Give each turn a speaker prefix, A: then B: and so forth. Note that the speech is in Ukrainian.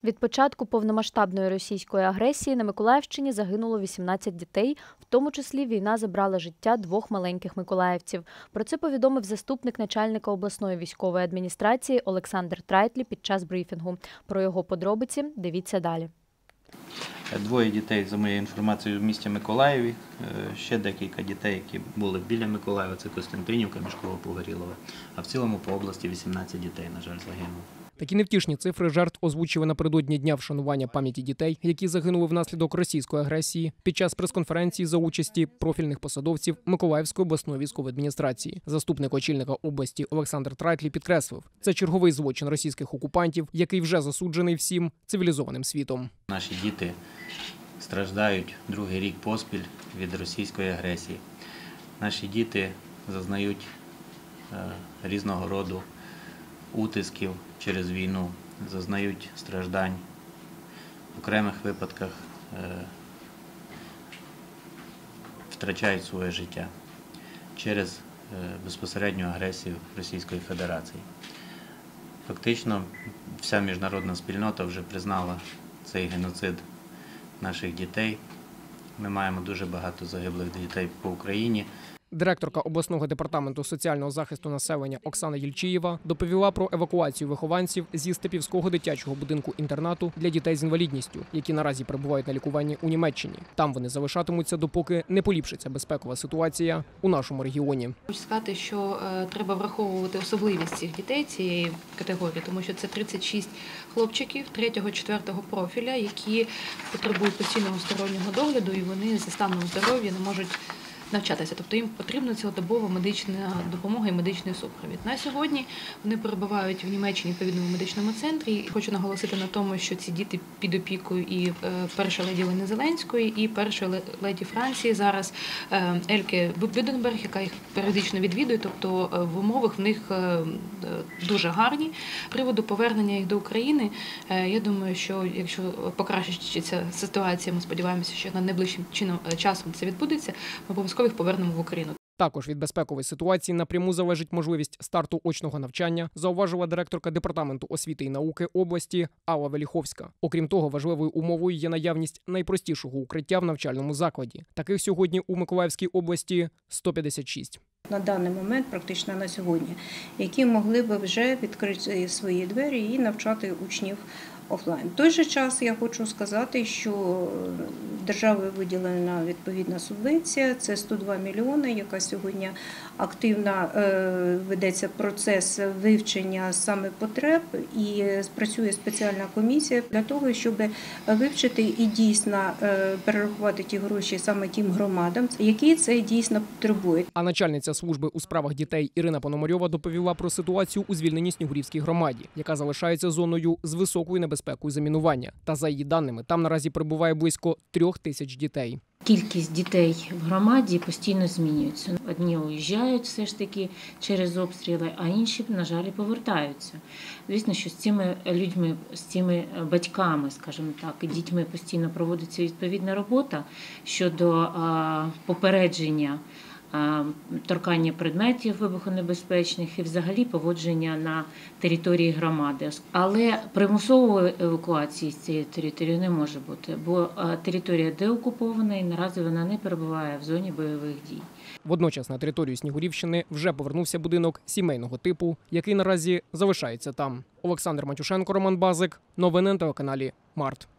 A: Від початку повномасштабної російської агресії на Миколаївщині загинуло 18 дітей, в тому числі війна забрала життя 2 маленьких миколаївців. Про це повідомив заступник начальника обласної військової адміністрації Олександр Трайтлі під час брифінгу. Про його подробиці дивіться далі.
B: 2 дітей, за моєю інформацією, в місті Миколаєві. Ще декілька дітей, які були біля Миколаєва, це Костянтинівка, Мішково, Погорілове. А в цілому по області 18 дітей, на жаль, загинуло.
C: Такі невтішні цифри жертв озвучили напередодні Дня вшанування пам'яті дітей, які загинули внаслідок російської агресії під час прес-конференції за участі профільних посадовців Миколаївської обласної військової адміністрації. Заступник очільника області Олександр Трайтлі підкреслив, це черговий злочин російських окупантів, який вже засуджений всім цивілізованим світом.
B: Наші діти страждають 2-й рік поспіль від російської агресії. Наші діти зазнають різного роду утисків через війну, зазнають страждань, в окремих випадках втрачають своє життя через безпосередню агресію Російської Федерації. Фактично, вся міжнародна спільнота вже признала цей геноцид наших дітей. Ми маємо дуже багато загиблих дітей по Україні.
C: Директорка обласного департаменту соціального захисту населення Оксана Єльчієва доповіла про евакуацію вихованців зі Степівського дитячого будинку-інтернату для дітей з інвалідністю, які наразі перебувають на лікуванні у Німеччині. Там вони залишатимуться, допоки не поліпшиться безпекова ситуація у нашому регіоні.
D: Хочу сказати, що треба враховувати особливість цих дітей, цієї категорії, тому що це 36 хлопчиків 3-4 профіля, які потребують постійного стороннього догляду, і вони за станом здоров'я не можуть навчатися, тобто їм потрібна цілодобова медична допомога і медичний супровід. На сьогодні вони перебувають в Німеччині в відповідному медичному центрі. Хочу наголосити на тому, що ці діти під опікою і першої леді Олени Зеленської, і першої леді Франції зараз Ельке Буденберг, яка їх періодично відвідує, тобто в умовах в них дуже гарні. З приводу повернення їх до України, я думаю, що якщо покращиться ситуація, ми сподіваємося, що найближчим часом це відбудеться, ми обов'язково їх повернемо в Україну.
C: Також від безпекової ситуації напряму залежить можливість старту очного навчання, зауважила директорка Департаменту освіти і науки області Алла Веліховська. Окрім того, важливою умовою є наявність найпростішого укриття в навчальному закладі. Таких сьогодні у Миколаївській області 156.
E: На даний момент, практично на сьогодні, які могли б вже відкрити свої двері і навчати учнів офлайн. В той же час я хочу сказати, що державою виділена відповідна субвенція, це 102 мільйони, яка сьогодні активно ведеться процес вивчення саме потреб і працює спеціальна комісія для того, щоб вивчити і дійсно перерахувати ті гроші саме тим громадам, які це дійсно потребують.
C: А начальниця служби у справах дітей Ірина Пономарьова доповіла про ситуацію у звільненій Снігурівській громаді, яка залишається зоною з високою небезпекою замінування. Та за її даними, там наразі перебуває близько 3000 дітей.
F: Кількість дітей в громаді постійно змінюється. Одні уїжджають все ж таки через обстріли, а інші, на жаль, повертаються. Звісно, що з цими людьми, з цими батьками, скажімо так, і дітьми постійно проводиться відповідна робота щодо попередження торкання предметів вибухонебезпечних і взагалі поводження на території громади. Але примусової евакуації з цієї території не може бути, бо територія деокупована і наразі вона не перебуває в зоні бойових дій.
C: Водночас на територію Снігурівщини вже повернувся будинок сімейного типу, який наразі залишається там. Олександр Матюшенко, Роман Базик. Новини на телеканалі Март.